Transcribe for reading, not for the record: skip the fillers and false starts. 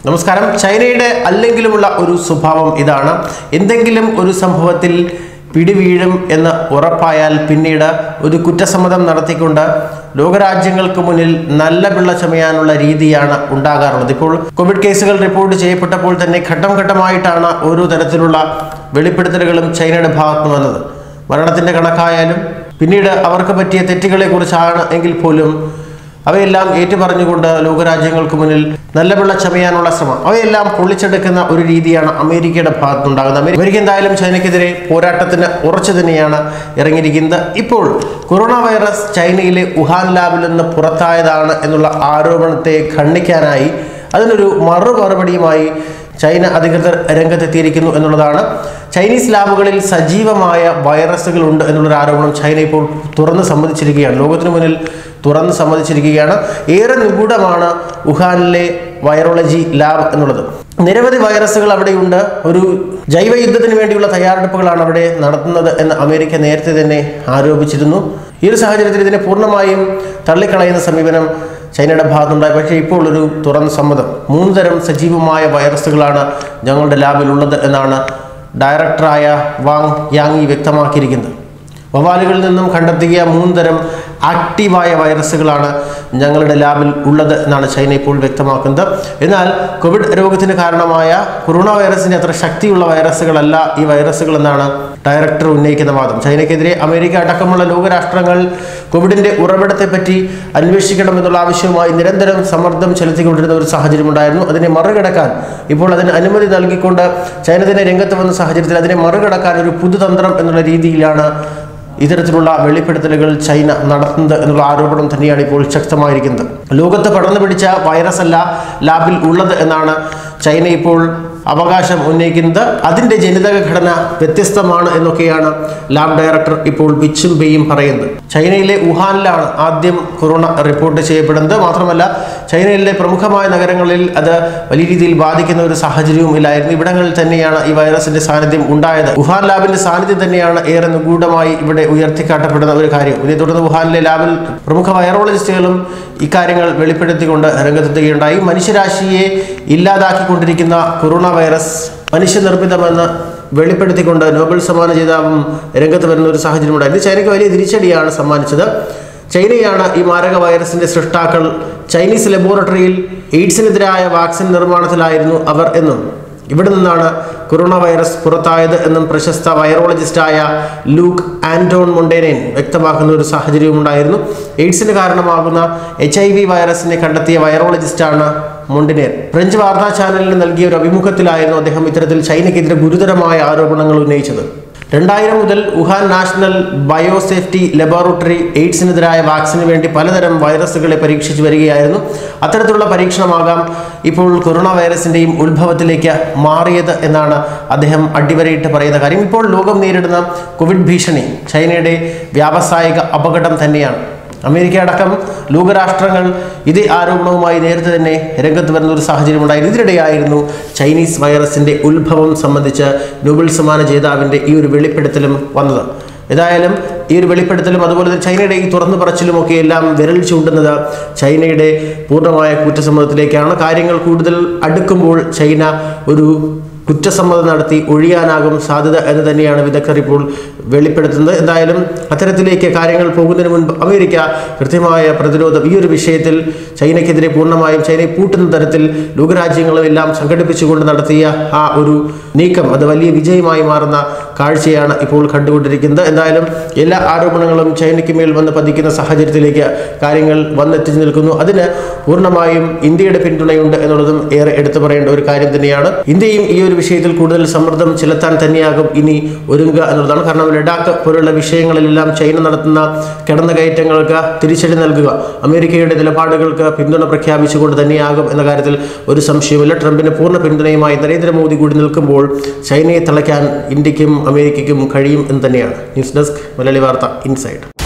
നമസ്കാരം. ചൈനയുടെ അല്ലെങ്കിലുമുള്ള ഒരു സ്വഭാവം ഇതാണ്. എന്തെങ്കിലും ഒരു സംഭവത്തിൽ പിടിവീഴും എന്ന് ഉറപ്പായാൽ പിന്നീട് ഒരു കുറ്റസമ്മതം നടത്തിക്കൊണ്ട് ലോകരാജ്യങ്ങൾക്ക് മുന്നിൽ നല്ല പിള്ള ചമയാനുള്ള രീതിയാണ് ഉണ്ടാകാറുള്ളത്. ഇപ്പോൾ കോവിഡ് കേസുകൾ റിപ്പോർട്ട് ചെയ്യപ്പെട്ടപ്പോൾ തന്നെ ഘട്ടം ഘട്ടമായിട്ടാണ് ഓരോ തരത്തിലുള്ള വെളിപ്പെടുത്തലുകളും ചൈനയുടെ ഭാഗത്ത് വന്നത്. മരണത്തിൻ്റെ കണക്കായാലും പിന്നീട് അവർക്ക് പറ്റിയ തെറ്റുകളെ കുറിച്ചാണ് എങ്കിൽ പോലും അവയെല്ലാം ഏറ്റുപറഞ്ഞുകൊണ്ട് ലോകരാജ്യങ്ങൾക്ക് മുന്നിൽ നല്ല പിള്ള ചമയാനുള്ള ശ്രമം അവയെല്ലാം പൊളിച്ചെടുക്കുന്ന ഒരു രീതിയാണ് അമേരിക്കയുടെ ഭാഗത്തുനിന്നുണ്ടാകുന്നത്. അമേരിക്ക എന്തായാലും ചൈനയ്ക്കെതിരെ പോരാട്ടത്തിന് ഉറച്ചു തന്നെയാണ് ഇറങ്ങിയിരിക്കുന്നത്. ഇപ്പോൾ കൊറോണ വൈറസ് ചൈനയിലെ വുഹാൻ ലാബിൽ നിന്ന് പുറത്തായതാണ് എന്നുള്ള ആരോപണത്തെ ഖണ്ഡിക്കാനായി അതിനൊരു മറുപടിയുമായി ചൈന അധികൃതർ രംഗത്തെത്തിയിരിക്കുന്നു എന്നുള്ളതാണ്. ചൈനീസ് ലാബുകളിൽ സജീവമായ വൈറസുകൾ ഉണ്ട് എന്നുള്ളൊരു ആരോപണം ചൈന ഇപ്പോൾ തുറന്ന് സമ്മതിച്ചിരിക്കുകയാണ്. ലോകത്തിന് മുന്നിൽ തുറന്ന് സമ്മതിച്ചിരിക്കുകയാണ്. ഏറെ നിഗൂഢമാണ് വുഹാനിലെ വൈറോളജി ലാബ് എന്നുള്ളത്. നിരവധി വൈറസുകൾ അവിടെയുണ്ട്. ഒരു ജൈവ യുദ്ധത്തിന് വേണ്ടിയുള്ള തയ്യാറെടുപ്പുകളാണ് അവിടെ നടത്തുന്നത് എന്ന് അമേരിക്ക നേരത്തെ തന്നെ ആരോപിച്ചിരുന്നു. ഈ ഒരു സാഹചര്യത്തിൽ ഇതിനെ പൂർണ്ണമായും തള്ളിക്കളയുന്ന സമീപനം ചൈനയുടെ ഭാഗത്തുണ്ടായി. പക്ഷേ ഇപ്പോൾ ഒരു തുറന്ന സമ്മതം 3 തരം സജീവമായ വൈറസുകളാണ് ഞങ്ങളുടെ ലാബിലുള്ളത് എന്നാണ് ഡയറക്ടറായ വാങ് യാങി വ്യക്തമാക്കിയിരിക്കുന്നത്. വവ്വാലുകളിൽ നിന്നും കണ്ടെത്തിയ 3 തരം ആക്റ്റീവായ വൈറസുകളാണ് ഞങ്ങളുടെ ലാബിൽ ഉള്ളത് എന്നാണ് ചൈന ഇപ്പോൾ വ്യക്തമാക്കുന്നത്. എന്നാൽ കോവിഡ് രോഗത്തിന് കാരണമായ കൊറോണ വൈറസിൻ്റെ അത്ര ശക്തിയുള്ള വൈറസുകളല്ല ഈ വൈറസുകൾ എന്നാണ് ഡയറക്ടർ ഉന്നയിക്കുന്ന വാദം. ചൈനയ്ക്കെതിരെ അമേരിക്ക അടക്കമുള്ള ലോകരാഷ്ട്രങ്ങൾ കോവിഡിൻ്റെ ഉറവിടത്തെപ്പറ്റി അന്വേഷിക്കണമെന്നുള്ള ആവശ്യവുമായി നിരന്തരം സമ്മർദ്ദം ചെലുത്തിക്കൊണ്ടിരുന്ന ഒരു സാഹചര്യമുണ്ടായിരുന്നു. അതിനെ മറികടക്കാൻ ഇപ്പോൾ അതിന് അനുമതി നൽകിക്കൊണ്ട് ചൈന തന്നെ രംഗത്ത് വന്ന സാഹചര്യത്തിൽ അതിനെ മറികടക്കാൻ ഒരു പുതുതന്ത്രം എന്നുള്ള രീതിയിലാണ് ഇത്തരത്തിലുള്ള വെളിപ്പെടുത്തലുകൾ ചൈന നടത്തുന്നത് എന്നുള്ള ആരോപണം തന്നെയാണ് ഇപ്പോൾ ശക്തമായിരിക്കുന്നത്. ലോകത്ത് പടർന്നു പിടിച്ച വൈറസ് അല്ല ലാബിൽ ഉള്ളത് എന്നാണ് ചൈന ഇപ്പോൾ അവകാശം ഉന്നയിക്കുന്നത്. അതിൻ്റെ ജനിതക ഘടന വ്യത്യസ്തമാണ് എന്നൊക്കെയാണ് ലാബ് ഡയറക്ടർ ഇപ്പോൾ പിച്ചും പെയ്യും പറയുന്നത്. ചൈനയിലെ വുഹാനിലാണ് ആദ്യം കൊറോണ റിപ്പോർട്ട് ചെയ്യപ്പെടുന്നത്. മാത്രമല്ല ചൈനയിലെ പ്രമുഖമായ നഗരങ്ങളിൽ അത് വലിയ രീതിയിൽ ബാധിക്കുന്ന ഒരു സാഹചര്യവും ഇല്ലായിരുന്നു. ഇവിടങ്ങളിൽ തന്നെയാണ് ഈ വൈറസിന്റെ സാന്നിധ്യം ഉണ്ടായത്. വുഹാൻ ലാബിന്റെ സാന്നിധ്യം തന്നെയാണ് ഏറെ നിഗൂഢമായി ഇവിടെ ഉയർത്തിക്കാട്ടപ്പെടുന്ന ഒരു കാര്യം. ഇതേ തുടർന്ന് വുഹാനിലെ ലാബിൽ പ്രമുഖ വൈറോളജിസ്റ്റുകളും ഇക്കാര്യങ്ങൾ വെളിപ്പെടുത്തിക്കൊണ്ട് രംഗത്തെത്തുകയുണ്ടായി. മനുഷ്യരാശിയെ ഇല്ലാതാക്കിക്കൊണ്ടിരിക്കുന്ന കൊറോണ വൈറസ് മനുഷ്യനിർമ്മിതമെന്ന് വെളിപ്പെടുത്തിക്കൊണ്ട് നോബൽ സമ്മാന ജേതാവും രംഗത്ത് വരുന്ന ഒരു സാഹചര്യം ഉണ്ടായിരുന്നു. ചൈനയ്ക്ക് വലിയ തിരിച്ചടിയാണ് സമ്മാനിച്ചത്. ചൈനയാണ് ഈ മാരക വൈറസിന്റെ സൃഷ്ടാക്കൾ. ചൈനീസ് ലബോറട്ടറിയിൽ എയ്ഡ്സിനെതിരായ വാക്സിൻ നിർമ്മാണത്തിലായിരുന്നു അവർ എന്നും ഇവിടെ നിന്നാണ് കൊറോണ വൈറസ് പുറത്തായത് എന്നും പ്രശസ്ത വൈറോളജിസ്റ്റായ ലൂക്ക് ആന്റോൺ മൊണ്ടേനൻ വ്യക്തമാക്കുന്ന ഒരു സാഹചര്യവും ഉണ്ടായിരുന്നു. എയ്ഡ്സിന് കാരണമാകുന്ന HIV വൈറസിനെ കണ്ടെത്തിയ വൈറോളജിസ്റ്റാണ് മൊണ്ടിനേർ. ഫ്രഞ്ച് വാർത്താ ചാനലിന് നൽകിയ ഒരു അഭിമുഖത്തിലായിരുന്നു അദ്ദേഹം ഇത്തരത്തിൽ ചൈനയ്ക്കെതിരെ ഗുരുതരമായ ആരോപണങ്ങൾ ഉന്നയിച്ചത്. 2000 മുതൽ വുഹാൻ നാഷണൽ ബയോസേഫ്റ്റി ലബോറട്ടറി എയ്ഡ്സിനെതിരായ വാക്സിന് വേണ്ടി പലതരം വൈറസുകളെ പരീക്ഷിച്ചു വരികയായിരുന്നു. അത്തരത്തിലുള്ള പരീക്ഷണമാകാം ഇപ്പോൾ കൊറോണ വൈറസിൻ്റെയും ഉത്ഭവത്തിലേക്ക് മാറിയത് എന്നാണ് അദ്ദേഹം അടിവരയിട്ട് പറയുന്ന കാര്യം. ഇപ്പോൾ ലോകം നേരിടുന്ന കോവിഡ് ഭീഷണി ചൈനയുടെ വ്യാവസായിക അപകടം തന്നെയാണ്. അമേരിക്ക അടക്കം ലോകരാഷ്ട്രങ്ങൾ ഇതേ ആരോപണവുമായി നേരത്തെ തന്നെ രംഗത്ത് വരുന്ന ഒരു സാഹചര്യം ഉണ്ടായിരുന്നു. ഇതിനിടെയായിരുന്നു ചൈനീസ് വൈറസിൻ്റെ ഉത്ഭവം സംബന്ധിച്ച് നോബൽ സമ്മാന ജേതാവിൻ്റെ ഈ ഒരു വെളിപ്പെടുത്തലും വന്നത്. ഏതായാലും ഈ ഒരു വെളിപ്പെടുത്തലും അതുപോലെ തന്നെ ചൈനയുടെ ഈ തുറന്നു പറച്ചിലുമൊക്കെ എല്ലാം വിരൽ ചൂണ്ടുന്നത് ചൈനയുടെ പൂർണ്ണമായ കുറ്റസമ്മതത്തിലേക്കാണ്. കാര്യങ്ങൾ കൂടുതൽ അടുക്കുമ്പോൾ ചൈന ഒരു കുറ്റസമ്മതം നടത്തി ഒഴിയാനാകും സാധ്യത എന്ന് തന്നെയാണ് വിദഗ്ധർ ഇപ്പോൾ വെളിപ്പെടുത്തുന്നത്. എന്തായാലും അത്തരത്തിലേക്ക് കാര്യങ്ങൾ പോകുന്നതിന് മുൻപ് അമേരിക്ക കൃത്യമായ പ്രതിരോധം ഈ ഒരു വിഷയത്തിൽ ചൈനയ്ക്കെതിരെ പൂർണ്ണമായും ചൈനയെ പൂട്ടുന്ന തരത്തിൽ ലോകരാജ്യങ്ങളുമെല്ലാം സംഘടിപ്പിച്ചുകൊണ്ട് നടത്തിയ ആ ഒരു നീക്കം അത് വലിയ വിജയമായി മാറുന്ന കാഴ്ചയാണ് ഇപ്പോൾ കണ്ടുകൊണ്ടിരിക്കുന്നത്. എന്തായാലും എല്ലാ ആരോപണങ്ങളും ചൈനയ്ക്ക് മേൽ വന്ന് പതിക്കുന്ന സാഹചര്യത്തിലേക്ക് കാര്യങ്ങൾ വന്നെത്തിച്ചു നിൽക്കുന്നു. അതിന് പൂർണ്ണമായും ഇന്ത്യയുടെ പിന്തുണയുണ്ട് എന്നുള്ളതും ഏറെ എടുത്തു പറയേണ്ട ഒരു കാര്യം തന്നെയാണ്. ഇന്ത്യയും ഈ ഒരു വിഷയത്തിൽ കൂടുതൽ സമ്മർദ്ദം ചെലുത്താൻ തന്നെയാകും ഇനി ഒരുങ്ങുക എന്നുള്ളതാണ്. കാരണം ലഡാക്ക് പോലുള്ള വിഷയങ്ങളിലെല്ലാം ചൈന നടത്തുന്ന കടന്നുകയറ്റങ്ങൾക്ക് തിരിച്ചടി നൽകുക അമേരിക്കയുടെ നിലപാടുകൾക്ക് പിന്തുണ പ്രഖ്യാപിച്ചുകൊണ്ട് തന്നെയാകും എന്ന കാര്യത്തിൽ ഒരു സംശയവുമില്ല. ട്രംപിന് പൂർണ്ണ പിന്തുണയുമായി നരേന്ദ്രമോദി കൂടി നിൽക്കുമ്പോൾ ചൈനയെ തളയ്ക്കാൻ ഇന്ത്യക്കും അമേരിക്കയ്ക്കും കഴിയും എന്ന് തന്നെയാണ്. ന്യൂസ് ഡെസ്ക് മലയാളി വാർത്ത ഇൻസൈഡ്.